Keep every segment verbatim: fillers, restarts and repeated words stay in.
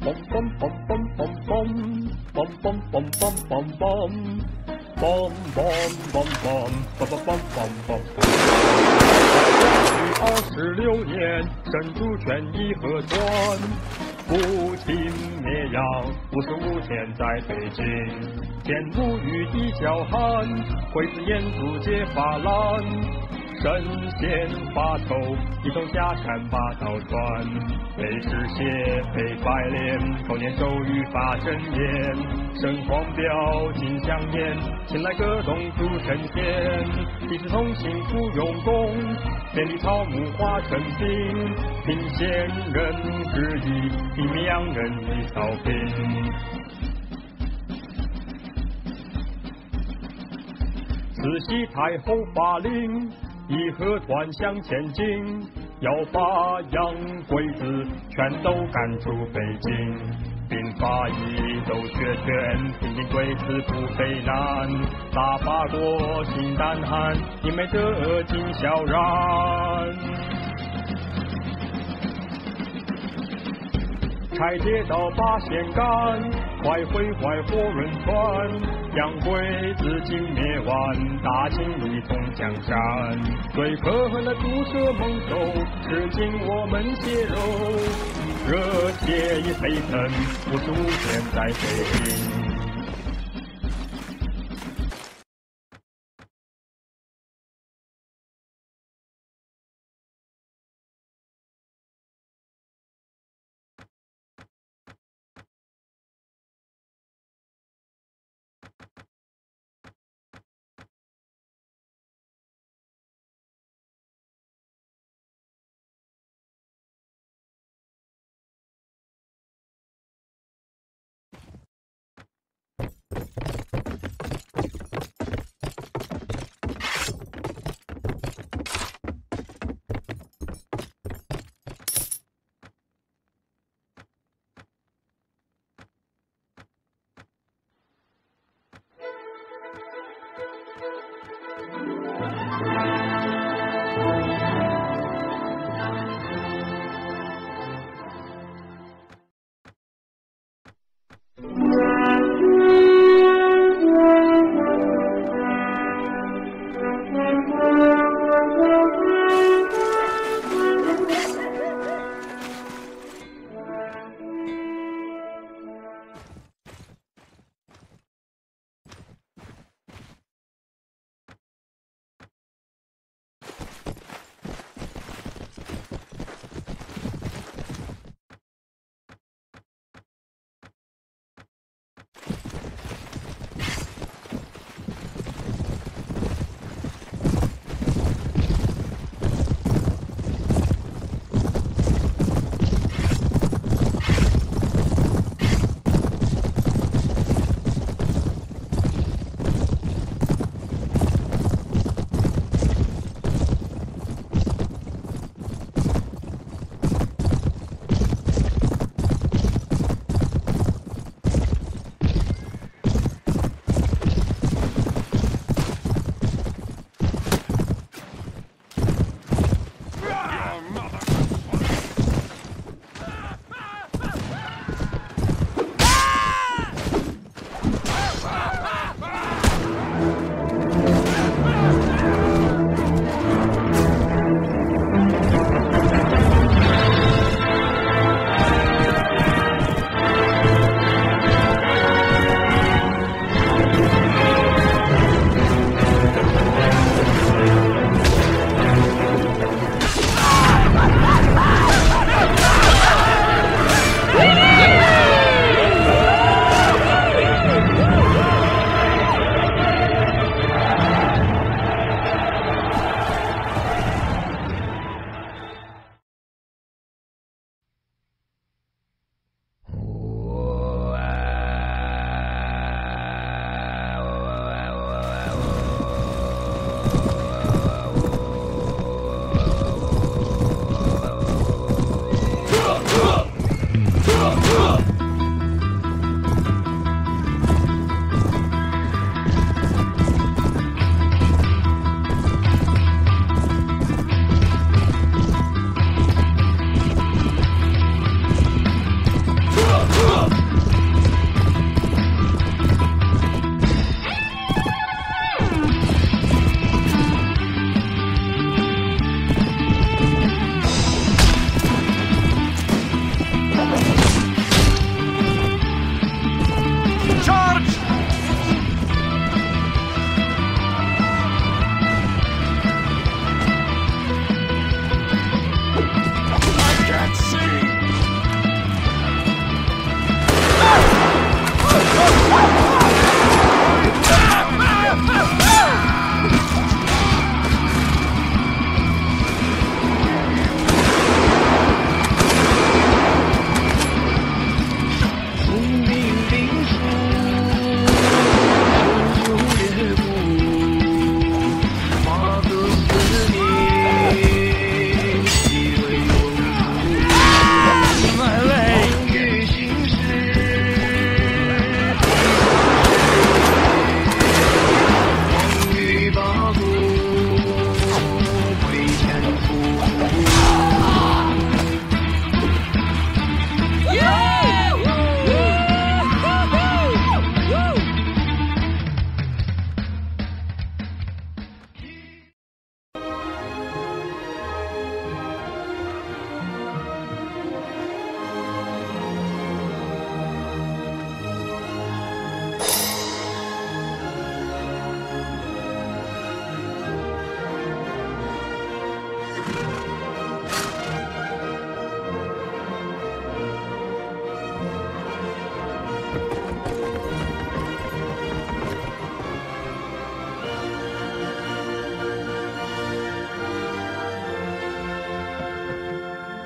嘣嘣嘣嘣嘣嘣，嘣嘣嘣嘣嘣嘣，嘣嘣嘣嘣，嘣嘣嘣嘣嘣。二十六年，神主权义和团，不侵灭洋，五十五天在北京，天无雨地叫喊，鬼子眼珠结发蓝。神仙发愁，一同下山把刀穿，背是血，背白脸，口念咒语发真言，神黄标金香烟，前来各种主神仙，弟子同心不用功，千里草木化成冰，凭仙人之意，平灭洋人一扫平。慈禧太后发令，义和团向前进，要把洋鬼子全都赶出北京。兵法一都学全，平定鬼子不费难。大法国心胆寒，你没得尽萧然。拆街道把线杆，快毁坏火轮船，洋鬼子尽灭完，大清一统江山。最可恨的毒蛇猛兽，吃尽我们血肉，热血已沸腾，五十五天在北京。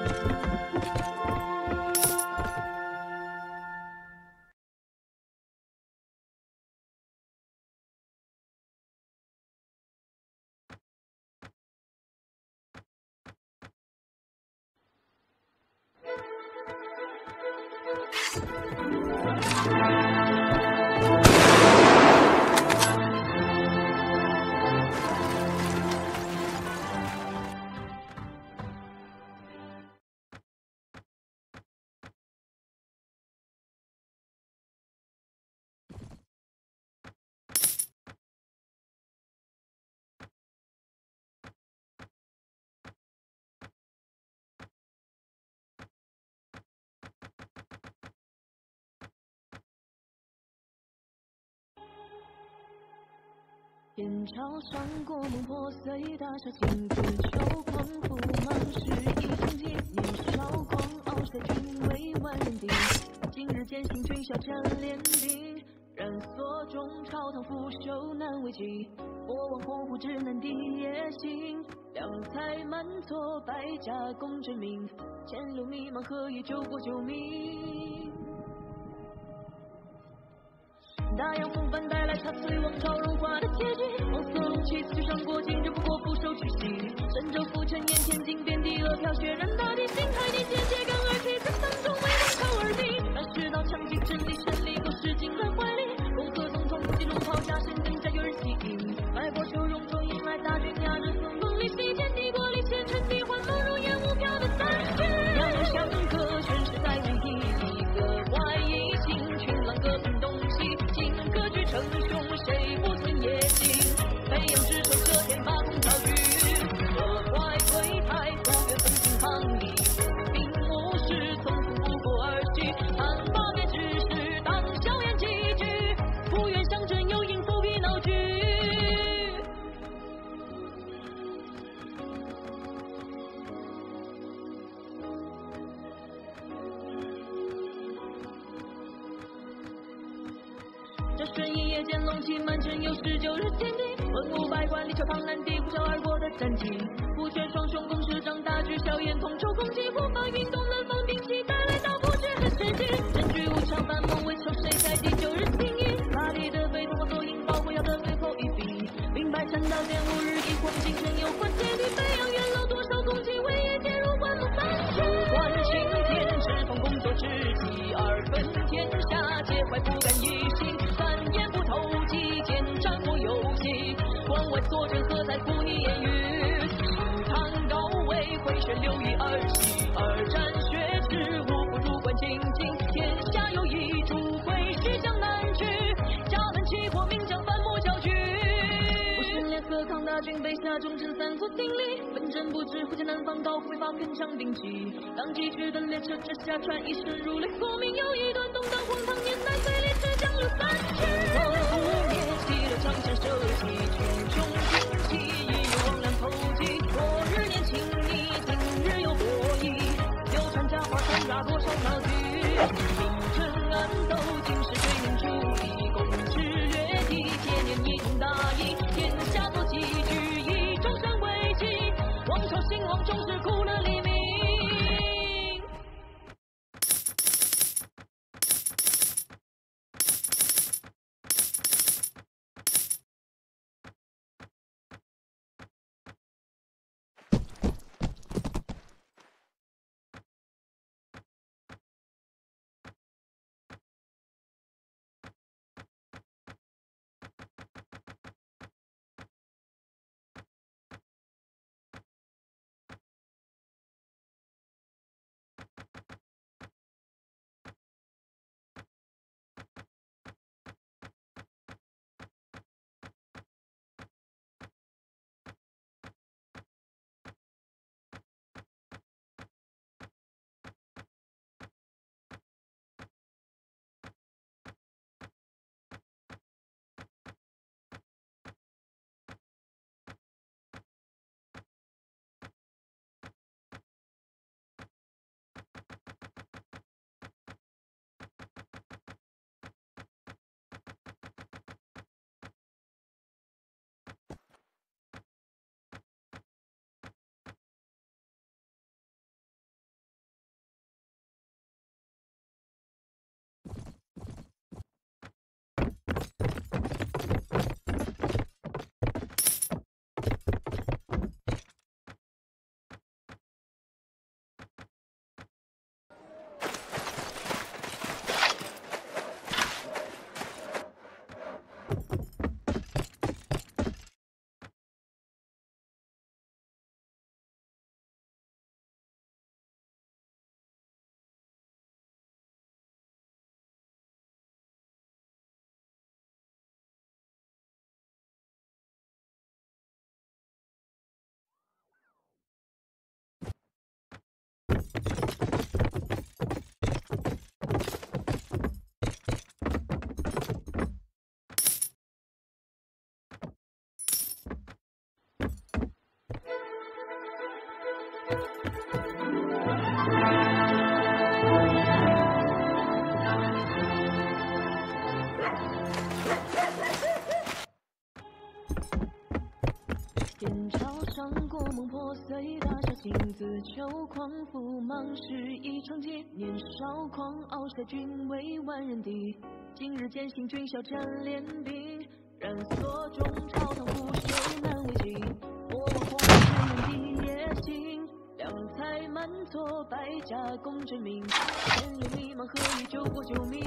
天桥上过目破碎大厦，青春秋狂赴忙时，一瞬间年少狂傲，谁君为万人敌？今日践行军校战连兵，染锁中朝堂腐朽难为继。我望鸿鹄之南地野行，良才满座百家共争鸣，前路迷茫何以救国救民？大洋风帆带来踏碎王朝荣华的结局，黄色龙旗刺上过境，人不过俯首屈膝。神州浮沉眼前景，遍地鹅飘，血染大地。心海年间揭竿而起，在当中为王朝而鸣。那世道强击真理，胜利过世进了怀里。共和总统不计龙袍加身，更加有人吸引。脉搏秋容中迎来大军，压着风风里西见帝国里前尘地幻梦如烟雾飘的三军。两相隔，全是在为一一个怀疑心，群狼各奔东西。割据称雄，谁不存野心？飞扬之手，遮天把空飘举，各怀归台，不愿奋进抗议。兵无事，从此不过儿戏。谈八面之事，当硝烟几句，不愿相争，又因伏笔闹剧。这瞬一夜间，龙旗满城，有十九日坚定。文武百官，力朝唐南地，呼啸而过的战绩。不缺双雄，共持掌大局，硝烟同仇共济。护法运动，南方兵器带来大不绝和世纪。真举无常，反梦为求谁在第九日心意？大地的悲痛化作引爆，火药的最后一笔。明白禅道剑无日一黄金身，有关阶梯。飞扬元老多少公鸡，为业介入万梦三军。关青天，赤峰工作之际，二分天下，皆怀不甘一心。言不投机，见战火游戏，关外作战何在负你言语？青堂高位，回旋流于儿戏，二战血耻，无不入关进京。天下有一主归，须江南去，家门起火，名将反目焦距。我身联合抗大军，北下忠臣三座鼎立，纷争不止，忽见南方高呼发铿锵兵器。当击驰的列车之下传一声如雷，国民有一段动荡荒唐年代，碎裂之江流三去。光不灭，气流长枪射击，群雄兵器，亦有往然投机。昨日年轻你，今日有火意，流传佳话，传达多少闹剧。明争暗斗，尽是对民主义，共治越地，千年一统大义，天下多积聚，以众生为己，王朝兴亡，终是苦难黎明。 尝过梦破碎，大小心自求狂夫忙时一场劫，年少狂傲率军为万人敌。今日践行军校战练兵，然所中朝堂腐朽难为继。我王红尘地野心，良才满座百家共争名。前路迷茫何以救国救民？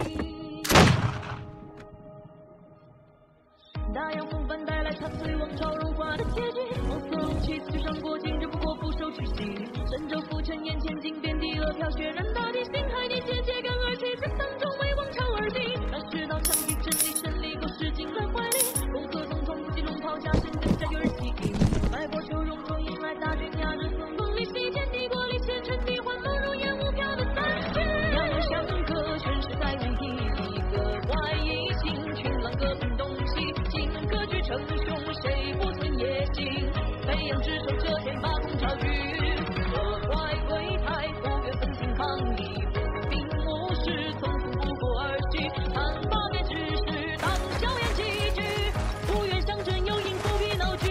大洋风帆带来踏碎王朝荣华的结局，黄色龙旗刺伤过境，只不过俯首屈膝。神州浮沉眼前尽遍地，鹅飘血染大地，星海地界揭竿而起，在当中为王朝而立。那世道枪戟真理胜利，狗屎进来怀里，共和总统不及龙袍加身，更加有人起义。百国求荣中迎来大军压着风风里，西见帝国里前尘地幻梦如烟雾飘的三军。阳阳相隔，全是在为一一个怀疑心，群狼各奔东西。割据称雄，谁不存野心？飞扬之手遮天，八公招举，各怀归台，不愿分庭抗议，不兵无事，从此不过而去。看八面之势，当硝烟积聚，不愿相争，又因复辟闹剧。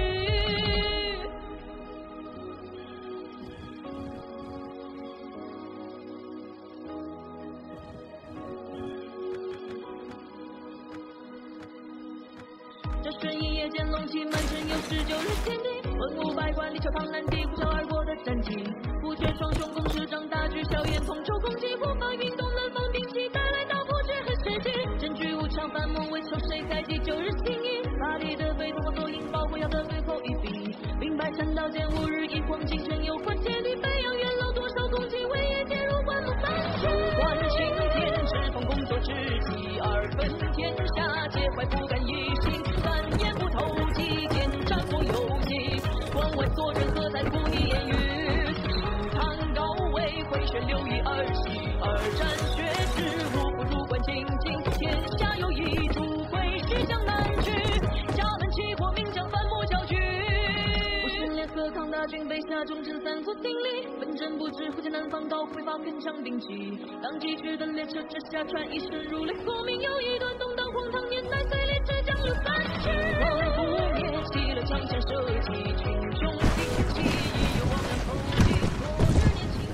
这顺义夜间龙旗满城，有十九日天地，文武百官力求庞然地，呼啸而过的战绩。不觉双雄共持掌大举，硝烟同仇共济，护法运动南方兵器，带来大破血和血迹。真举无常，反目为仇，谁该记旧日情谊？大地的飞，同我走引爆火，要的最后一笔。明白陈刀剑，五日一黄金城，有关天地，飞扬元老多少公卿，为业皆入关门三军。关青天，赤峰工作之际，二分天下，皆怀不敢一心。言不投机，见战火游戏，关外所人何在故意言语？舒唐高位，回旋六一二七，二战血之无不入关进京，天下有一主会须向南去，家门起火，名将反目教举。我训练何抗大军，北下中城三座鼎立，纷争不止，忽见南方高挥发铿锵兵器，当击去的列车这下传一声如雷，国民有一段动荡荒唐年代，碎裂之将有三十。光不灭，起了枪枪射击，群雄兵器，已有亡人后继，昨日年轻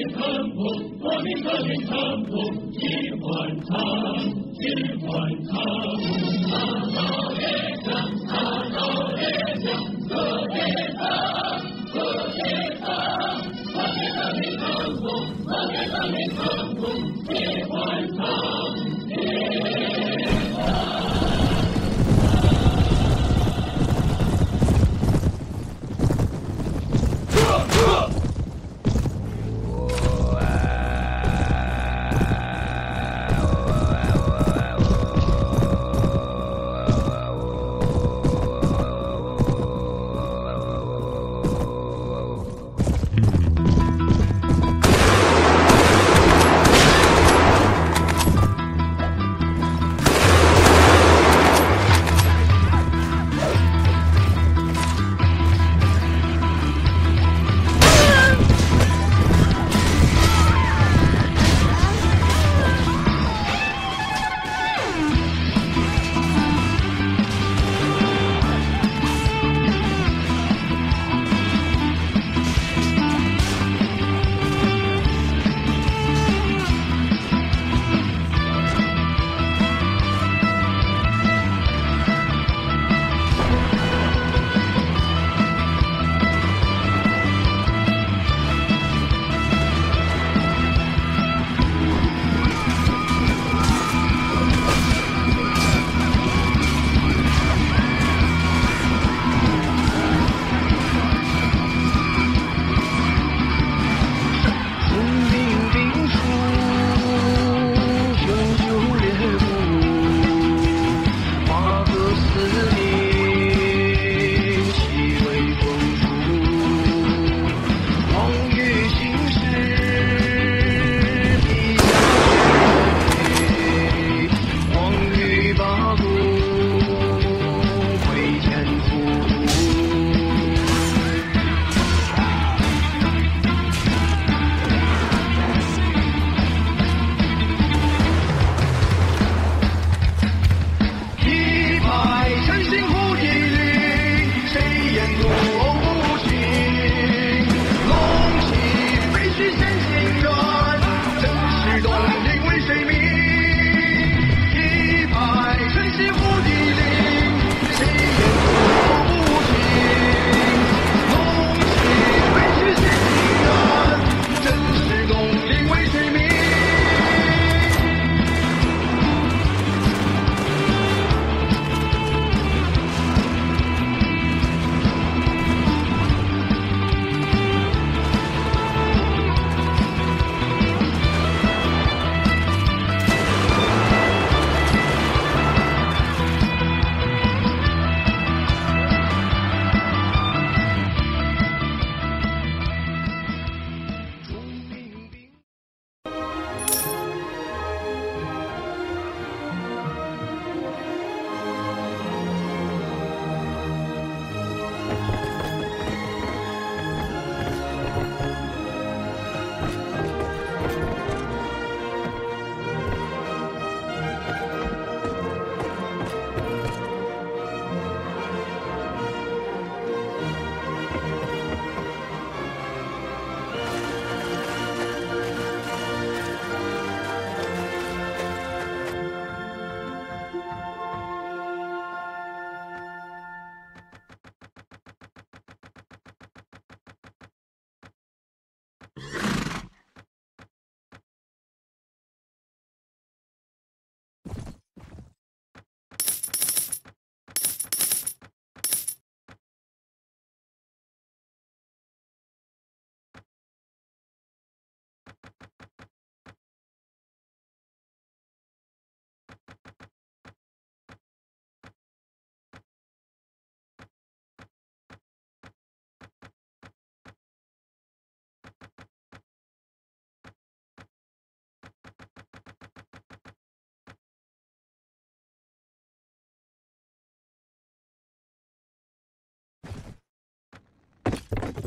you